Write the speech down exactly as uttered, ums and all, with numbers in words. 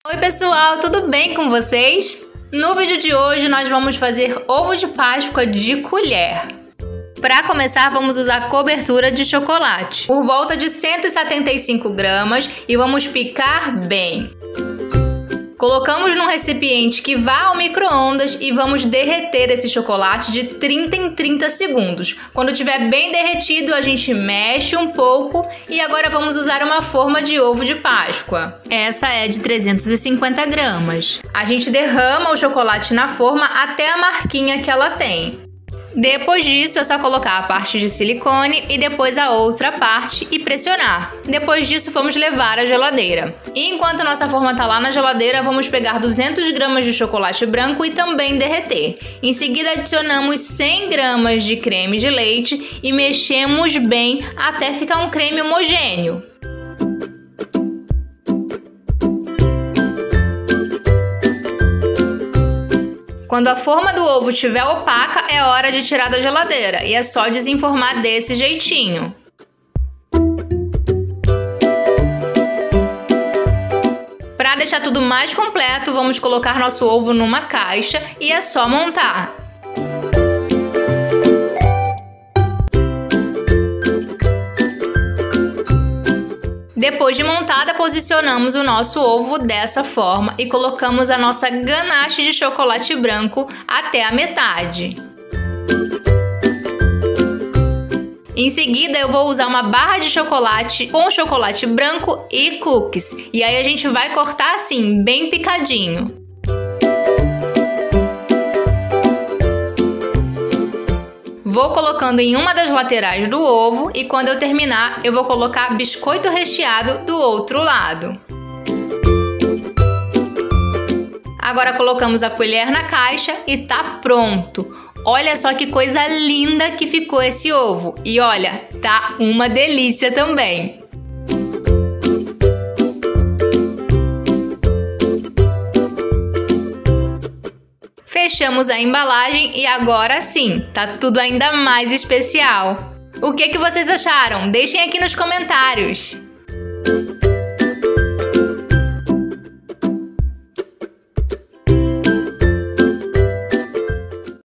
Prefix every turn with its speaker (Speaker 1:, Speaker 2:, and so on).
Speaker 1: Oi pessoal, tudo bem com vocês? No vídeo de hoje nós vamos fazer ovo de Páscoa de colher. Para começar, vamos usar cobertura de chocolate, por volta de cento e setenta e cinco gramas, e vamos picar bem. Colocamos num recipiente que vá ao micro-ondas e vamos derreter esse chocolate de trinta em trinta segundos. Quando estiver bem derretido, a gente mexe um pouco e agora vamos usar uma forma de ovo de Páscoa. Essa é de trezentos e cinquenta gramas. A gente derrama o chocolate na forma até a marquinha que ela tem. Depois disso, é só colocar a parte de silicone e depois a outra parte e pressionar. Depois disso, vamos levar à geladeira. E enquanto nossa forma está lá na geladeira, vamos pegar duzentas gramas de chocolate branco e também derreter. Em seguida, adicionamos cem gramas de creme de leite e mexemos bem até ficar um creme homogêneo. Quando a forma do ovo estiver opaca, é hora de tirar da geladeira e é só desenformar desse jeitinho. Para deixar tudo mais completo, vamos colocar nosso ovo numa caixa e é só montar. Depois de montada, posicionamos o nosso ovo dessa forma e colocamos a nossa ganache de chocolate branco até a metade. Em seguida, eu vou usar uma barra de chocolate com chocolate branco e cookies. E aí a gente vai cortar assim, bem picadinho. Vou colocando em uma das laterais do ovo e quando eu terminar, eu vou colocar biscoito recheado do outro lado. Agora colocamos a colher na caixa e tá pronto! Olha só que coisa linda que ficou esse ovo! E olha, tá uma delícia também! Fechamos a embalagem e agora sim, tá tudo ainda mais especial. O que que vocês acharam? Deixem aqui nos comentários.